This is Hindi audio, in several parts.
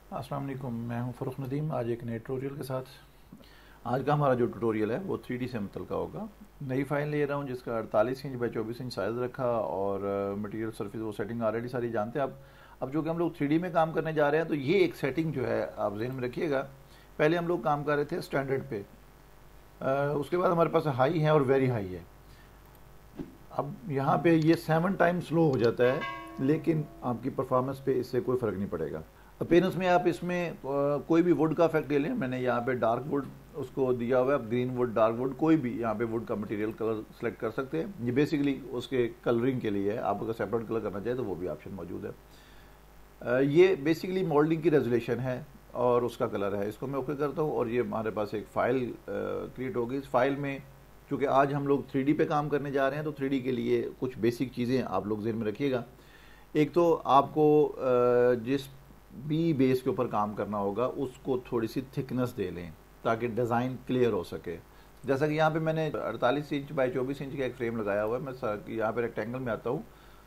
अस्सलाम वालेकुम, मैं हूं फ़रुख नदीम। आज एक नए ट्यूटोरियल के साथ। आज का हमारा जो ट्यूटोरियल है वो 3D से मुतल्लिक़ होगा। नई फाइल ले रहा हूं जिसका 48 इंच बाई 24 इंच साइज़ रखा और मटेरियल सरफेस वो सेटिंग ऑलरेडी सारी जानते हैं आप। अब जो कि हम लोग 3D में काम करने जा रहे हैं, तो ये एक सेटिंग जो है आप जहन में रखिएगा। पहले हम लोग काम कर रहे थे स्टैंडर्ड पे, उसके बाद हमारे पास हाई है और वेरी हाई है। अब यहाँ पे ये 7 टाइम स्लो हो जाता है, लेकिन आपकी परफॉर्मेंस पे इससे कोई फ़र्क नहीं पड़ेगा। अपीयरेंस में आप इसमें कोई भी वुड का इफेक्ट ले लें। मैंने यहाँ पे डार्क वुड उसको दिया हुआ है। आप ग्रीन वुड, डार्क वुड, कोई भी यहाँ पे वुड का मटेरियल कलर सेलेक्ट कर सकते हैं। ये बेसिकली उसके कलरिंग के लिए है। आप अगर सेपरेट कलर करना चाहें तो वो भी ऑप्शन मौजूद है। ये बेसिकली मोल्डिंग की रेजोल्यूशन है और उसका कलर है। इसको मैं ओके करता हूँ और ये हमारे पास एक फ़ाइल क्रिएट होगी। इस फाइल में चूँकि आज हम लोग 3D पे काम करने जा रहे हैं, तो 3D के लिए कुछ बेसिक चीज़ें आप लोग ज़हन में रखिएगा। एक तो आपको जिस भी बेस के ऊपर काम करना होगा उसको थोड़ी सी थिकनेस दे लें ताकि डिज़ाइन क्लियर हो सके। जैसा कि यहाँ पे मैंने 48 इंच बाई 24 इंच का एक फ्रेम लगाया हुआ है। मैं यहाँ पे रेक्टेंगल में आता हूँ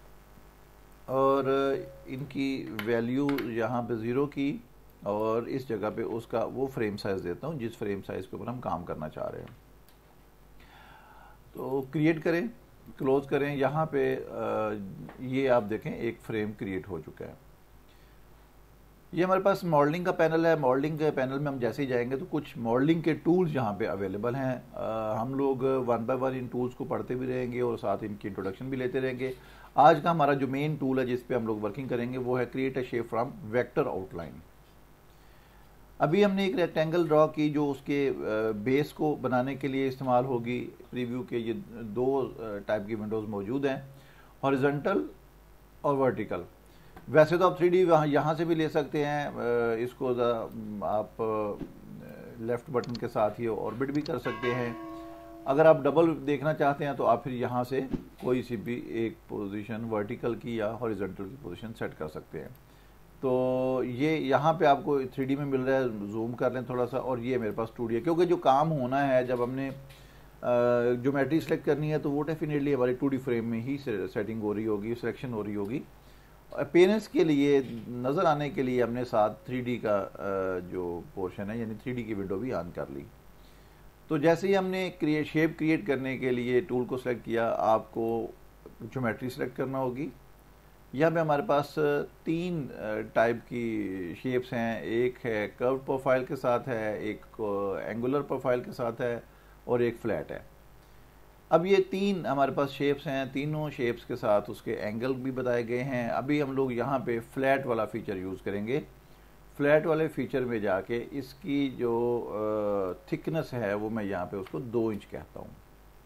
और इनकी वैल्यू यहाँ पे 0 की और इस जगह पे उसका वो फ्रेम साइज़ देता हूँ जिस फ्रेम साइज़ के ऊपर हम काम करना चाह रहे हैं। तो क्रिएट करें, क्लोज करें। यहाँ पे ये आप देखें एक फ्रेम क्रिएट हो चुका है। ये हमारे पास मॉडलिंग का पैनल है। मॉडलिंग के पैनल में हम जैसे ही जाएंगे तो कुछ मॉडलिंग के टूल्स यहाँ पे अवेलेबल हैं। हम लोग 1 बाय 1 इन टूल्स को पढ़ते भी रहेंगे और साथ इनकी इंट्रोडक्शन भी लेते रहेंगे। आज का हमारा जो मेन टूल है जिस पे हम लोग वर्किंग करेंगे वो है create a shape from vector outline. अभी हमने एक रेक्टेंगल ड्रॉ की जो उसके बेस को बनाने के लिए इस्तेमाल होगी। प्रीव्यू के ये 2 टाइप की विंडोज़ मौजूद हैं, हॉरिजॉन्टल और वर्टिकल। वैसे तो आप 3D यहाँ से भी ले सकते हैं। इसको आप लेफ़्ट बटन के साथ ही ऑर्बिट भी कर सकते हैं। अगर आप डबल देखना चाहते हैं तो आप फिर यहाँ से कोई सी भी एक पोजीशन वर्टिकल की या हॉरिजॉन्टल की पोजीशन सेट कर सकते हैं। तो ये यहाँ पे आपको 3D में मिल रहा है। जूम कर लें थोड़ा सा और ये मेरे पास 2D है, क्योंकि जो काम होना है जब हमने ज्योमेट्री सेलेक्ट करनी है तो वो डेफिनेटली हमारी 2D फ्रेम में ही सेटिंग हो रही होगी, सिलेक्शन हो रही होगी। अपीयरेंस के लिए, नज़र आने के लिए हमने साथ 3D का जो पोर्शन है यानी 3D की विंडो भी ऑन कर ली। तो जैसे ही हमने शेप क्रिएट करने के लिए टूल को सिलेक्ट किया, आपको ज्योमेट्री सेलेक्ट करना होगी। यहाँ पे हमारे पास 3 टाइप की शेप्स हैं। एक है कर्व प्रोफाइल के साथ है, एक एंगुलर प्रोफाइल के साथ है और एक फ्लैट है। अब ये 3 हमारे पास शेप्स हैं। तीनों शेप्स के साथ उसके एंगल भी बताए गए हैं। अभी हम लोग यहाँ पे फ्लैट वाला फीचर यूज़ करेंगे। फ्लैट वाले फीचर में जाके इसकी जो थिकनेस है वो मैं यहाँ पे उसको 2 इंच कहता हूँ।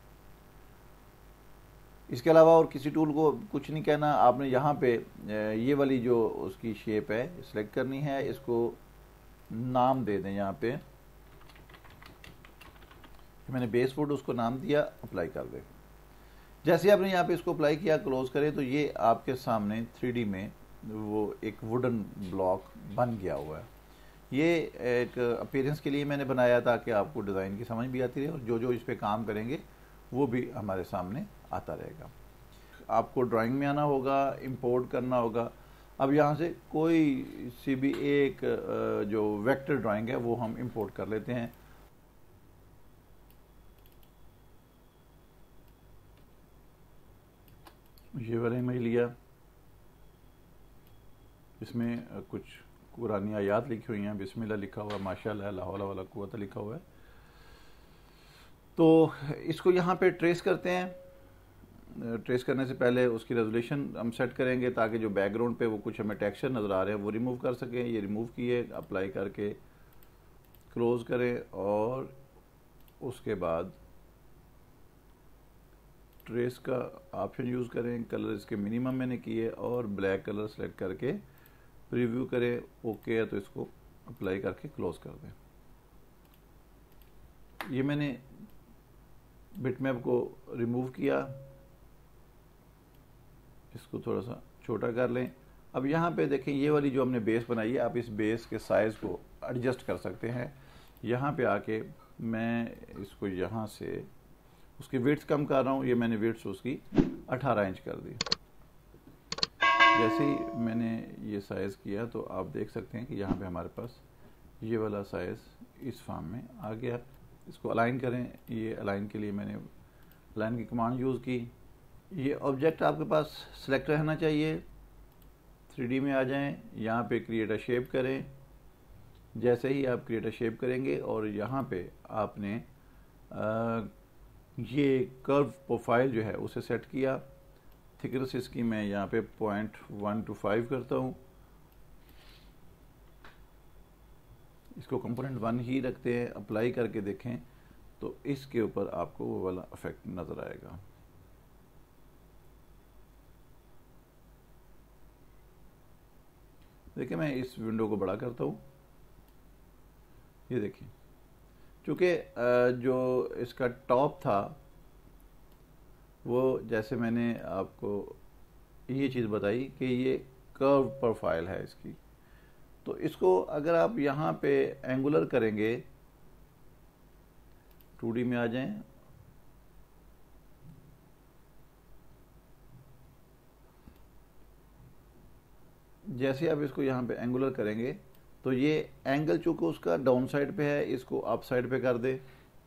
इसके अलावा और किसी टूल को कुछ नहीं कहना। आपने यहाँ पे ये वाली जो उसकी शेप है सिलेक्ट करनी है। इसको नाम दे दें। यहाँ पे मैंने बेस वुड उसको नाम दिया, अप्लाई कर दें। जैसे आपने यहाँ पे इसको अप्लाई किया, क्लोज करें, तो ये आपके सामने 3D में वो एक वुडन ब्लॉक बन गया हुआ है। ये एक अपीयरेंस के लिए मैंने बनाया ताकि आपको डिज़ाइन की समझ भी आती रहे और जो जो इस पर काम करेंगे वो भी हमारे सामने आता रहेगा। आपको ड्राइंग में आना होगा, इंपोर्ट करना होगा। अब यहाँ से कोई सी भी एक जो वेक्टर ड्राइंग है वो हम इंपोर्ट कर लेते हैं। ये वाला इमेज लिया, इसमें कुछ कुरानी आयात लिखी हुई हैं, बिस्मिल्लाह लिखा हुआ है, माशाअल्लाह, ला हौला वला कुव्वता लिखा हुआ है। तो इसको यहाँ पे ट्रेस करते हैं। ट्रेस करने से पहले उसकी रेजोल्यूशन हम सेट करेंगे ताकि जो बैकग्राउंड पे वो कुछ हमें टेक्सचर नज़र आ रहे हैं वो रिमूव कर सकें। ये रिमूव किए, अप्लाई करके क्लोज करें और उसके बाद ट्रेस का ऑप्शन यूज़ करें। कलर इसके मिनिमम मैंने किए और ब्लैक कलर सेलेक्ट करके प्रीव्यू करें। ओके है तो इसको अप्लाई करके क्लोज कर दें। ये मैंने बिटमैप को रिमूव किया, इसको थोड़ा सा छोटा कर लें। अब यहाँ पे देखें ये वाली जो हमने बेस बनाई है, आप इस बेस के साइज़ को एडजस्ट कर सकते हैं। यहाँ पे आके मैं इसको यहाँ से उसकी विड्थ कम कर रहा हूँ। ये मैंने विड्थ उसकी 18 इंच कर दी। जैसे ही मैंने ये साइज़ किया तो आप देख सकते हैं कि यहाँ पे हमारे पास ये वाला साइज़ इस फॉर्म में आ गया। इसको अलाइन करें, ये अलाइन के लिए मैंने अलाइन की कमांड यूज़ की। ये ऑब्जेक्ट आपके पास सेलेक्ट रहना चाहिए। 3D में आ जाएं, यहाँ पे क्रिएट अ शेप करें। जैसे ही आप क्रिएट अ शेप करेंगे और यहाँ पे आपने ये कर्व प्रोफाइल जो है उसे सेट किया। थिकनेस इसकी मैं यहाँ पे 0.125 करता हूँ। इसको कंपोनेंट 1 ही रखते हैं। अप्लाई करके देखें तो इसके ऊपर आपको वो वाला इफेक्ट नज़र आएगा। देखिए मैं इस विंडो को बड़ा करता हूँ। ये देखिए, चूँकि जो इसका टॉप था वो, जैसे मैंने आपको ये चीज़ बताई कि ये कर्व प्रोफाइल है इसकी, तो इसको अगर आप यहाँ पे एंगुलर करेंगे, 2D में आ जाएं, जैसे आप इसको यहाँ पे एंगुलर करेंगे तो ये एंगल चूँकि उसका डाउन साइड पे है, इसको अप साइड पे कर दे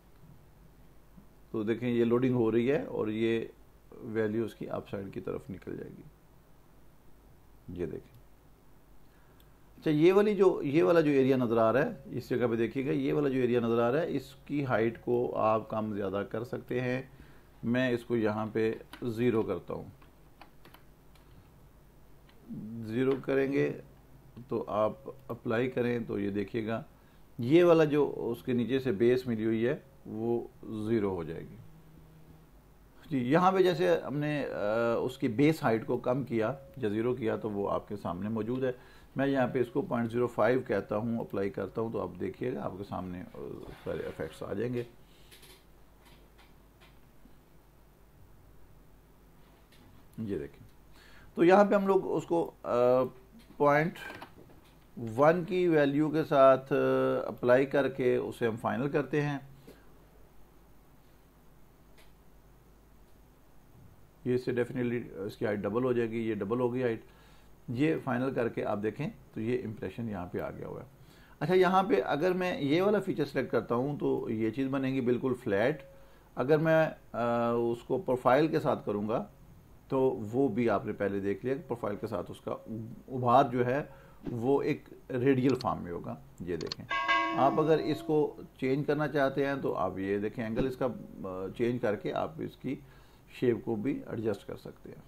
तो देखें ये लोडिंग हो रही है और ये वैल्यू उसकी अप साइड की तरफ निकल जाएगी। ये देखें। अच्छा, ये वाला जो एरिया नज़र आ रहा है, इस जगह पे देखिएगा, ये वाला जो एरिया नज़र आ रहा है, इसकी हाइट को आप कम ज़्यादा कर सकते हैं। मैं इसको यहाँ पे 0 करता हूँ। 0 करेंगे तो आप अप्लाई करें तो ये देखिएगा ये वाला जो उसके नीचे से बेस मिली हुई है वो 0 हो जाएगी जी। यहाँ पे जैसे हमने उसकी बेस हाइट को कम किया या 0 किया तो वो आपके सामने मौजूद है। मैं यहाँ पे इसको 0.05 कहता हूँ, अप्लाई करता हूँ तो आप देखिएगा आपके सामने सारे इफेक्ट्स आ जाएंगे। ये देखें, तो यहाँ पे हम लोग उसको 0.1 की वैल्यू के साथ अप्लाई करके उसे हम फाइनल करते हैं। ये इससे डेफिनेटली इसकी हाइट डबल हो जाएगी, ये डबल हो गई हाइट। ये फाइनल करके आप देखें तो ये इंप्रेशन यहाँ पे आ गया हुआ है। अच्छा, यहाँ पे अगर मैं ये वाला फीचर सेलेक्ट करता हूँ तो ये चीज़ बनेगी बिल्कुल फ्लैट। अगर मैं उसको प्रोफाइल के साथ करूँगा तो वो भी आपने पहले देख लिया कि प्रोफाइल के साथ उसका उभार जो है वो एक रेडियल फॉर्म में होगा। ये देखें, आप अगर इसको चेंज करना चाहते हैं तो आप ये देखें एंगल इसका चेंज करके आप इसकी शेप को भी एडजस्ट कर सकते हैं।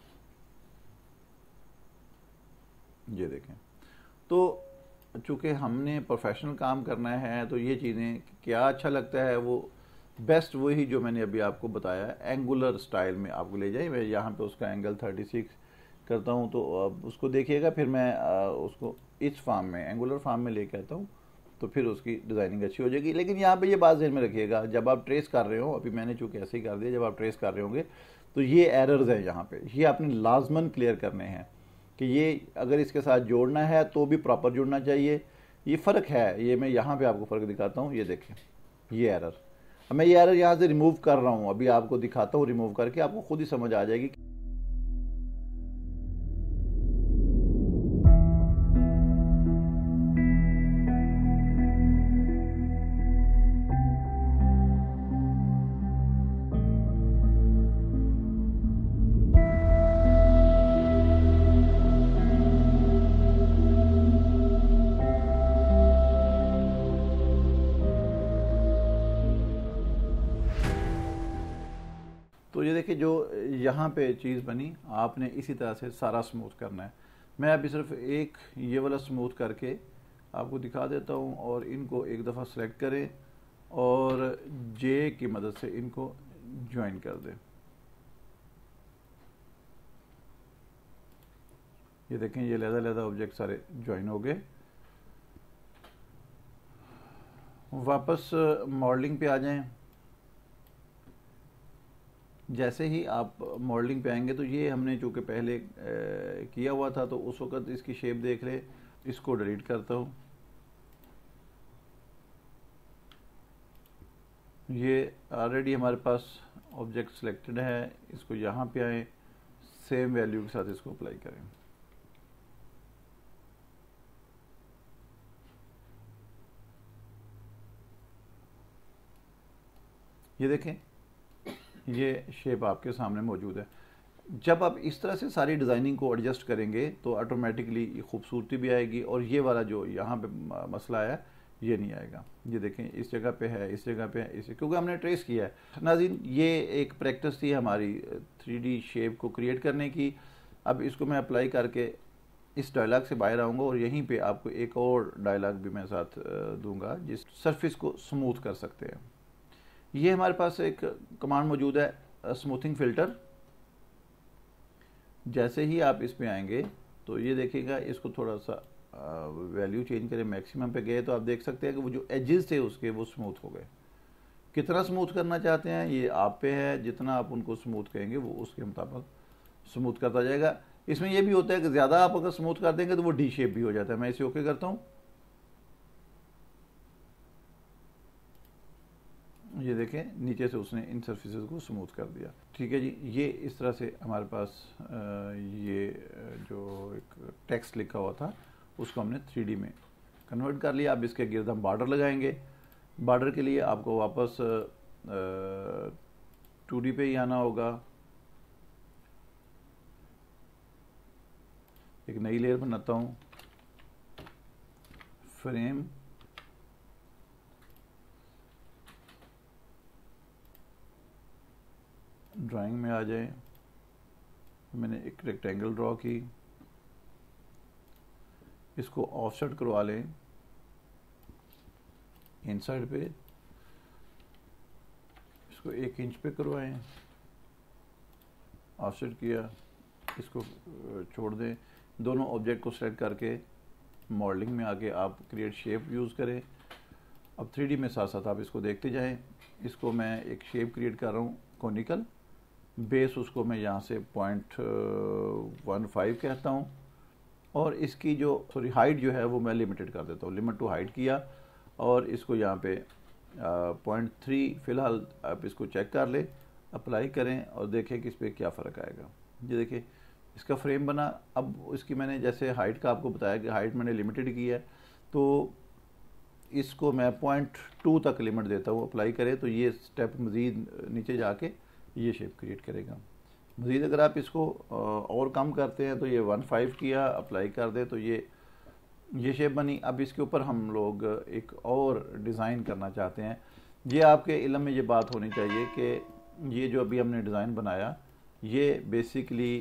ये देखें, तो चूँकि हमने प्रोफेशनल काम करना है तो ये चीज़ें क्या अच्छा लगता है वो बेस्ट वही जो मैंने अभी आपको बताया है, एंगुलर स्टाइल में आपको ले जाए। मैं यहाँ पे उसका एंगल 36 करता हूँ तो अब उसको देखिएगा। फिर मैं उसको इस फॉर्म में एंगुलर फॉर्म में लेके आता हूँ तो फिर उसकी डिज़ाइनिंग अच्छी हो जाएगी। लेकिन यहाँ पे ये बात ध्यान में रखिएगा, जब आप ट्रेस कर रहे हो, अभी मैंने चूँकि ऐसे ही कर दिया, जब आप ट्रेस कर रहे होंगे तो ये एरर्स हैं यहाँ पे, ये आपने लाजमन क्लियर करने हैं कि ये अगर इसके साथ जोड़ना है तो भी प्रॉपर जुड़ना चाहिए। ये फ़र्क है, ये मैं यहाँ पे आपको फ़र्क दिखाता हूँ। ये देखें, ये एरर, अब मैं ये एरर यहाँ से रिमूव कर रहा हूँ, अभी आपको दिखाता हूँ रिमूव करके, आपको खुद ही समझ आ जाएगी। तो ये देखिए जो यहाँ पे चीज़ बनी, आपने इसी तरह से सारा स्मूथ करना है। मैं अभी सिर्फ एक ये वाला स्मूथ करके आपको दिखा देता हूँ और इनको एक दफ़ा सेलेक्ट करें और जे की मदद से इनको ज्वाइन कर दें। ये देखें, ये लहदा ऑब्जेक्ट सारे ज्वाइन हो गए। वापस मॉडलिंग पे आ जाएं। जैसे ही आप मॉडलिंग पे आएंगे तो ये हमने चूँकि पहले किया हुआ था तो उस वक़्त इसकी शेप देख ले। इसको डिलीट करता हूँ। ये ऑलरेडी हमारे पास ऑब्जेक्ट सिलेक्टेड है। इसको यहाँ पे आए, सेम वैल्यू के साथ इसको अप्लाई करें। ये देखें, ये शेप आपके सामने मौजूद है। जब आप इस तरह से सारी डिज़ाइनिंग को एडजस्ट करेंगे तो ऑटोमेटिकली ये खूबसूरती भी आएगी और ये वाला जो यहाँ पे मसला है ये नहीं आएगा। ये देखें, इस जगह पे है, इस जगह पे है, इसे क्योंकि हमने ट्रेस किया है। नाज़रीन, ये एक प्रैक्टिस थी हमारी 3D शेप को क्रिएट करने की। अब इसको मैं अप्लाई करके इस डायलॉग से बाहर आऊँगा और यहीं पे आपको एक और डायलॉग भी मैं साथ दूंगा जिस सरफेस को स्मूथ कर सकते हैं। ये हमारे पास एक कमांड मौजूद है, स्मूथिंग फ़िल्टर। जैसे ही आप इस पे आएंगे तो ये देखिएगा, इसको थोड़ा सा वैल्यू चेंज करें, मैक्सिमम पे गए तो आप देख सकते हैं कि वो जो एजेस थे उसके वो स्मूथ हो गए। कितना स्मूथ करना चाहते हैं ये आप पे है, जितना आप उनको स्मूथ करेंगे वो उसके मुताबिक स्मूथ करता जाएगा। इसमें यह भी होता है कि ज़्यादा आप अगर स्मूथ कर देंगे तो वो डी शेप भी हो जाता है। मैं इसे ओके करता हूँ, ये देखें नीचे से उसने इन सर्फेसेस को स्मूथ कर दिया। ठीक है जी, ये इस तरह से हमारे पास ये जो एक टेक्स्ट लिखा हुआ था उसको हमने 3D में कन्वर्ट कर लिया। अब इसके गिर्द हम बॉर्डर लगाएंगे। बॉर्डर के लिए आपको वापस 2D पे ही आना होगा। एक नई लेयर बनाता हूँ, फ्रेम, ड्राइंग में आ जाए। मैंने एक रेक्टेंगल ड्रॉ की, इसको ऑफसेट करवा लें इनसाइड पे, इसको 1 इंच पे करवाएं, ऑफसेट किया, इसको छोड़ दें। दोनों ऑब्जेक्ट को सेलेक्ट करके मॉडलिंग में आके आप क्रिएट शेप यूज़ करें। अब 3D में साथ साथ आप इसको देखते जाएं। इसको मैं एक शेप क्रिएट कर रहा हूँ कॉनिकल, बेस उसको मैं यहाँ से 0.15 कहता हूँ और इसकी जो हाइट जो है वो मैं लिमिटेड कर देता हूँ, लिमिट टू हाइट किया और इसको यहाँ पे 0.3 फ़िलहाल आप इसको चेक कर ले, अप्लाई करें और देखें कि इस पर क्या फ़र्क आएगा। ये देखिए इसका फ्रेम बना। अब इसकी मैंने जैसे हाइट का आपको बताया कि हाइट मैंने लिमिटेड की है, तो इसको मैं 0.2 तक लिमिट देता हूँ। अप्लाई करें तो ये स्टेप मज़ीद नीचे जाके ये शेप क्रिएट करेगा। मज़ीद अगर आप इसको और कम करते हैं तो ये 1.5 किया, अप्लाई कर दे तो ये शेप बनी। अब इसके ऊपर हम लोग एक और डिज़ाइन करना चाहते हैं। ये आपके इल्म में ये बात होनी चाहिए कि ये जो अभी हमने डिज़ाइन बनाया ये बेसिकली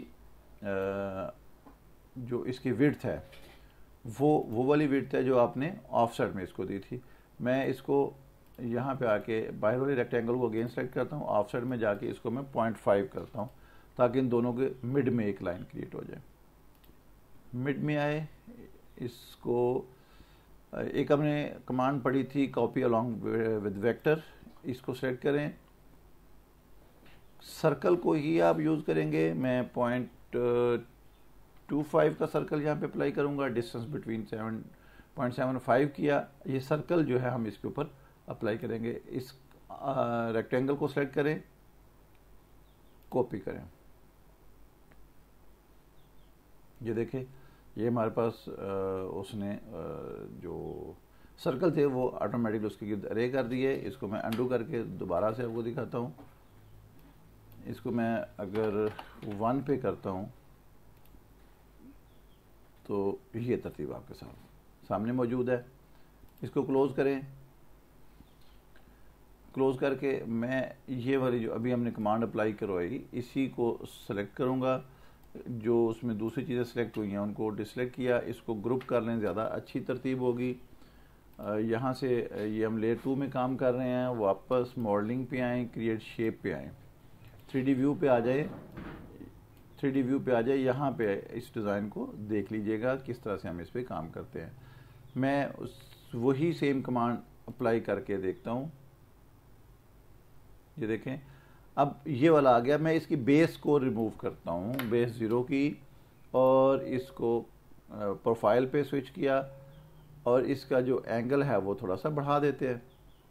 जो इसकी विड्थ है वो वाली विड्थ है जो आपने ऑफसेट में इसको दी थी। मैं इसको यहाँ पे आके बाहर वाले रेक्टेंगल को अगेन सेलेक्ट करता हूँ, ऑफसेट में जाके इसको मैं 0.5 करता हूँ ताकि इन दोनों के मिड में एक लाइन क्रिएट हो जाए। मिड में आए, इसको एक हमने कमांड पढ़ी थी कॉपी अलोंग विद वेक्टर, इसको सेलेक्ट करें। सर्कल को ही आप यूज़ करेंगे। मैं 0.25 का सर्कल यहाँ पे अप्लाई करूँगा। डिस्टेंस बिटवीन 0.75 किया। ये सर्कल जो है हम इसके ऊपर अप्लाई करेंगे। इस रेक्टेंगल को सेलेक्ट करें, कॉपी करें। ये देखें, ये हमारे पास उसने जो सर्कल थे वो ऑटोमेटिकली उसके गिर्द अरे कर दिए। इसको मैं अंडू करके दोबारा से आपको दिखाता हूँ। इसको मैं अगर 1 पे करता हूँ तो ये तरतीब आपके सामने मौजूद है। इसको क्लोज़ करें। क्लोज़ करके मैं ये वाली जो अभी हमने कमांड अप्लाई करवाई इसी को सेलेक्ट करूँगा। जो उसमें दूसरी चीज़ें सेलेक्ट हुई हैं उनको डिसलेक्ट किया। इसको ग्रुप कर लें, ज़्यादा अच्छी तरतीब होगी। यहाँ से ये हम लेयर 2 में काम कर रहे हैं। वापस मॉडलिंग पे आएँ, क्रिएट शेप पे आएँ, 3D व्यू पे आ जाए। 3D व्यू पे आ जाए, यहाँ पे इस डिज़ाइन को देख लीजिएगा किस तरह से हम इस पे काम करते हैं। मैं वही सेम कमांड अप्लाई करके देखता हूँ। ये देखें, अब ये वाला आ गया। मैं इसकी बेस को रिमूव करता हूँ, बेस 0 की, और इसको प्रोफाइल पे स्विच किया और इसका जो एंगल है वो थोड़ा सा बढ़ा देते हैं।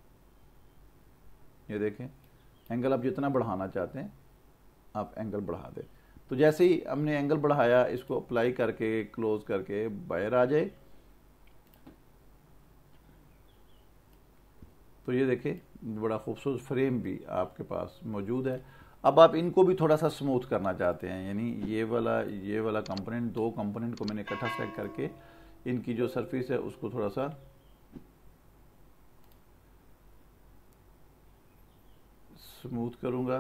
ये देखें, एंगल आप जितना बढ़ाना चाहते हैं आप एंगल बढ़ा दें। तो जैसे ही हमने एंगल बढ़ाया, इसको अप्लाई करके क्लोज करके बाहर आ जाए तो ये देखें बड़ा खूबसूरत फ्रेम भी आपके पास मौजूद है। अब आप इनको भी थोड़ा सा स्मूथ करना चाहते हैं, यानी ये वाला कंपोनेंट, दो कंपोनेंट को मैंने इकट्ठा सेलेक्ट करके इनकी जो सरफेस है उसको थोड़ा सा स्मूथ करूंगा।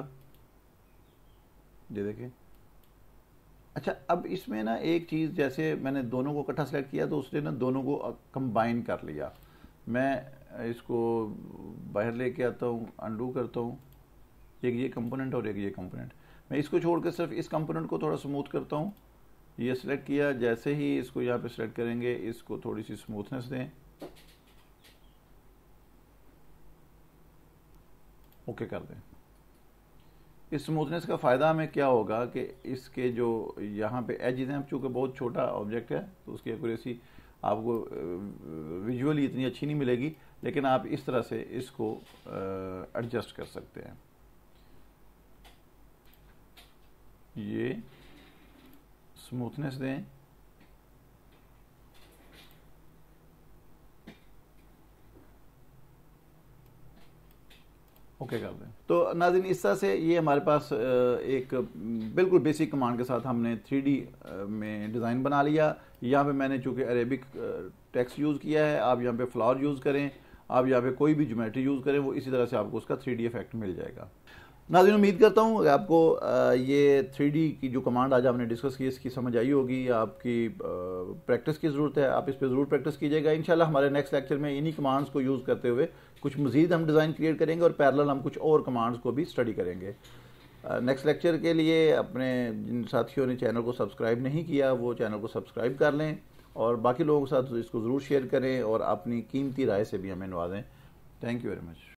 ये देखें। अच्छा, अब इसमें ना एक चीज़, जैसे मैंने दोनों को इकट्ठा सेलेक्ट किया तो उसने ना दोनों को कंबाइन कर लिया। मैं इसको बाहर लेके आता हूँ, अनडू करता हूँ, एक ये कंपोनेंट और एक ये कंपोनेंट। मैं इसको छोड़कर सिर्फ इस कंपोनेंट को थोड़ा स्मूथ करता हूँ। ये सिलेक्ट किया, जैसे ही इसको यहाँ पे सिलेक्ट करेंगे इसको थोड़ी सी स्मूथनेस दें, ओके कर दें। इस स्मूथनेस का फ़ायदा हमें क्या होगा कि इसके जो यहाँ पे एजेस हैं, चूँकि बहुत छोटा ऑब्जेक्ट है तो उसकी एक्यूरेसी आपको विजुअली इतनी अच्छी नहीं मिलेगी, लेकिन आप इस तरह से इसको एडजस्ट कर सकते हैं। ये स्मूथनेस दें, ओके कर दें। तो नाज़रीन, इस तरह से ये हमारे पास एक बिल्कुल बेसिक कमांड के साथ हमने 3D में डिज़ाइन बना लिया। यहाँ पे मैंने चूँकि अरेबिक टेक्स्ट यूज़ किया है, आप यहाँ पे फ्लावर यूज़ करें, आप यहाँ पे कोई भी ज्योमेट्री यूज़ करें, वो इसी तरह से आपको उसका 3D इफेक्ट मिल जाएगा। नाज़रीन, उम्मीद करता हूँ आपको ये 3D की जो कमांड आज हमने डिस्कस की इसकी समझ आई होगी। आपकी प्रैक्टिस की ज़रूरत है, आप इस पर ज़रूर प्रैक्टिस कीजिएगा। इंशाल्लाह हमारे नेक्स्ट लेक्चर में इन्हीं कमांड्स को यूज़ करते हुए कुछ मज़ीद हम डिज़ाइन क्रिएट करेंगे और पैरेलल हम कुछ और कमांड्स को भी स्टडी करेंगे। नेक्स्ट लेक्चर के लिए अपने जिन साथियों ने चैनल को सब्सक्राइब नहीं किया वो चैनल को सब्सक्राइब कर लें और बाकी लोगों के साथ इसको ज़रूर शेयर करें और अपनी कीमती राय से भी हमें नवाजें। Thank you very much.